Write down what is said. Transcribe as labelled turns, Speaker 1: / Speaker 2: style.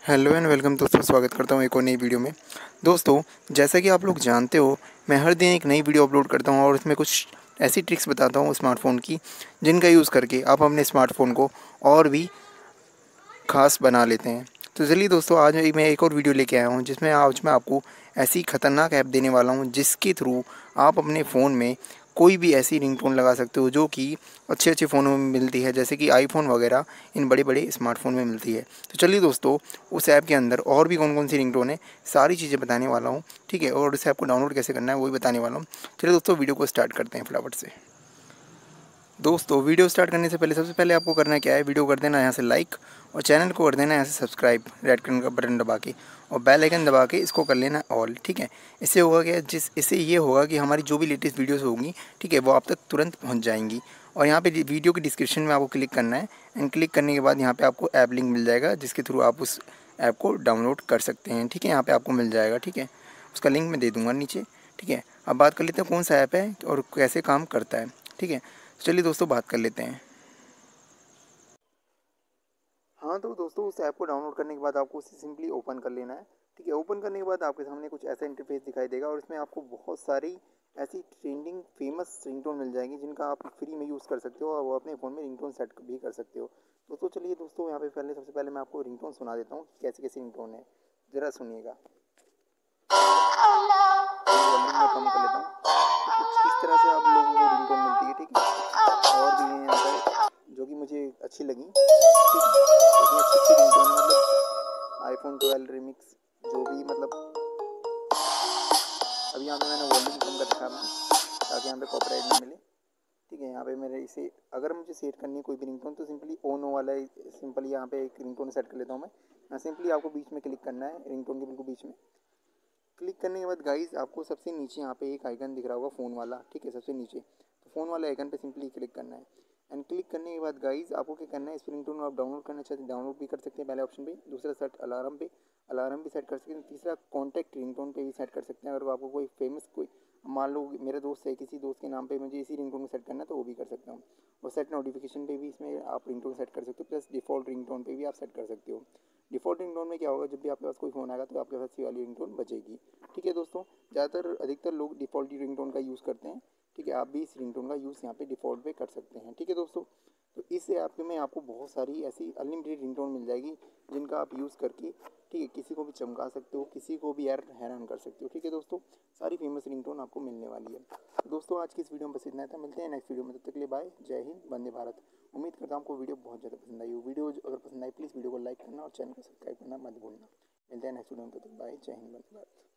Speaker 1: Hello and welcome दोस्तों, स्वागत करता हूँ एक और नई वीडियो में। दोस्तों, जैसा कि आप लोग जानते हो, मैं हर दिन एक नई वीडियो अपलोड करता हूँ और उसमें कुछ ऐसी ट्रिक्स बताता हूँ स्मार्टफ़ोन की, जिनका यूज़ करके आप अपने स्मार्टफ़ोन को और भी ख़ास बना लेते हैं। तो चलिए दोस्तों, आज मैं एक और वीडियो लेके आया हूँ, जिसमें आज मैं आपको ऐसी ख़तरनाक ऐप देने वाला हूँ, जिसके थ्रू आप अपने फ़ोन में कोई भी ऐसी रिंगटोन लगा सकते हो जो कि अच्छे फ़ोनों में मिलती है, जैसे कि आईफ़ोन वगैरह इन बड़े-बड़े स्मार्टफ़ोन में मिलती है। तो चलिए दोस्तों, उस ऐप के अंदर और भी कौन-कौन सी रिंगटोन है, सारी चीज़ें बताने वाला हूँ, ठीक है? और उस ऐप को डाउनलोड कैसे करना है, वो भी बताने वाला हूँ। चलिए दोस्तों, वीडियो को स्टार्ट करते हैं फटाफट से। दोस्तों, वीडियो स्टार्ट करने से पहले सबसे पहले आपको करना क्या है, वीडियो कर देना यहाँ से लाइक और चैनल को कर देना यहाँ से सब्सक्राइब, रेड कलर का बटन दबा के, और बेल आइकन दबा के इसको कर लेना ऑल, ठीक है? इससे होगा क्या, इससे ये होगा कि हमारी जो भी लेटेस्ट वीडियोस होंगी, ठीक है, वो आप तक तुरंत पहुँच जाएंगी। और यहाँ पे वीडियो के डिस्क्रिप्शन में आपको क्लिक करना है, एंड क्लिक करने के बाद यहाँ पे आपको ऐप लिंक मिल जाएगा, जिसके थ्रू आप उस ऐप को डाउनलोड कर सकते हैं, ठीक है? यहाँ पे आपको मिल जाएगा, ठीक है? उसका लिंक मैं दे दूँगा नीचे, ठीक है? अब बात कर लेते हैं कौन सा ऐप है और कैसे काम करता है, ठीक है? चलिए दोस्तों, बात कर लेते हैं। हाँ, तो दोस्तों, उस ऐप को डाउनलोड करने के बाद आपको उसे सिंपली ओपन कर लेना है, ठीक है? ओपन करने के बाद आपके सामने कुछ ऐसा इंटरफेस दिखाई देगा और इसमें आपको बहुत सारी ऐसी ट्रेंडिंग फेमस रिंगटोन मिल जाएंगी, जिनका आप फ्री में यूज़ कर सकते हो और वो अपने फ़ोन में रिंगटोन सेट भी कर सकते हो। दोस्तों, चलिए दोस्तों, यहाँ पे सबसे पहले मैं आपको रिंगटोन सुना देता हूँ कि कैसी-कैसी रिंगटोन है। ज़रा सुनिएगा। वॉल्यूम मैं कम कर लेता हूँ। तो कुछ इस तरह से आप लोगों को रिंगटोन मिलती है, ठीक है? और भी हैं यहाँ पर जो कि मुझे अच्छी लगी, ठीक है? इसमें अच्छी-अच्छी रिंगटोन है, मतलब आईफ़ोन 12 रिमिक्स जो भी, मतलब अभी यहाँ पे मैंने वॉल्यूम कम कर रखा है अपना, ताकि यहाँ पे कॉपीराइट ना मिले, ठीक है? यहाँ पे मेरे इसे अगर मुझे सेट करनी है कोई भी रिंगटोन, तो सिंपली ऑन वाला सिंपली यहाँ पे एक रिंगटोन सेट कर लेता हूँ मैं। यहाँ सिंपली आपको बीच में क्लिक करना है, रिंगटोन के बिल्कुल बीच में। क्लिक करने के बाद गाइस, आपको सबसे नीचे यहाँ पे एक आइकन दिख रहा होगा फ़ोन वाला, ठीक है? सबसे नीचे तो फ़ोन वाले आइकन पे सिंपली क्लिक करना है, एंड क्लिक करने के बाद गाइस, आपको क्या करना है, इस रिंगटोन को आप डाउनलोड करना चाहते हैं, डाउनलोड भी कर सकते हैं पहले ऑप्शन पे। दूसरा सेट अलार्म पे, अलार्म भी सेट कर सकते हैं। तीसरा कॉन्टैक्ट रिंगटोन पे भी सेट कर सकते हैं। अगर आपको कोई फेमस कोई, मान लो मेरे दोस्त है, किसी दोस्त के नाम पे मुझे इसी रिंगटोन को सेट करना है, तो वो भी कर सकता हूँ। और सेट नोटिफिकेशन पे भी इसमें आप रिंगटोन सेट कर सकते हो, प्लस डिफ़ॉल्ट रिंगटोन पे भी आप सेट कर सकते हो। डिफ़ॉल्ट रिंगटोन में क्या होगा, जब भी आपके पास कोई फ़ोन आएगा तो आपके पास ये वाली रिंगटोन बजेगी, ठीक है दोस्तों? ज़्यादातर अधिकतर लोग डिफ़ॉल्ट ही रिंगटोन का यूज़ करते हैं, ठीक है? आप भी इस रिंगटोन का यूज़ यहाँ पे डिफ़ॉल्ट पे कर सकते हैं, ठीक है दोस्तों? तो इस ऐप में आपको बहुत सारी ऐसी अनलिमिटेड रिंगटोन मिल जाएगी, जिनका आप यूज़ करके, ठीक है, किसी को भी चमका सकते हो, किसी को भी यार हैरान कर सकते हो, ठीक है दोस्तों? सारी फेमस रिंगटोन आपको मिलने वाली है। तो दोस्तों, आज की इस वीडियो में बस इतना था। मिलते हैं नेक्स्ट वीडियो में, तब तक के लिए बाय, जय हिंद, वंदे भारत। उम्मीद करता हूँ आपको वीडियो बहुत ज़्यादा पसंद आई हो। वीडियो अगर पसंद आई, प्लीज़ वीडियो को लाइक करना और चैनल को सब्सक्राइब करना मत भूलना। मिलते हैं नेक्स्ट वीडियो में, तब तक बाय, जय हिंद, वंदे भारत।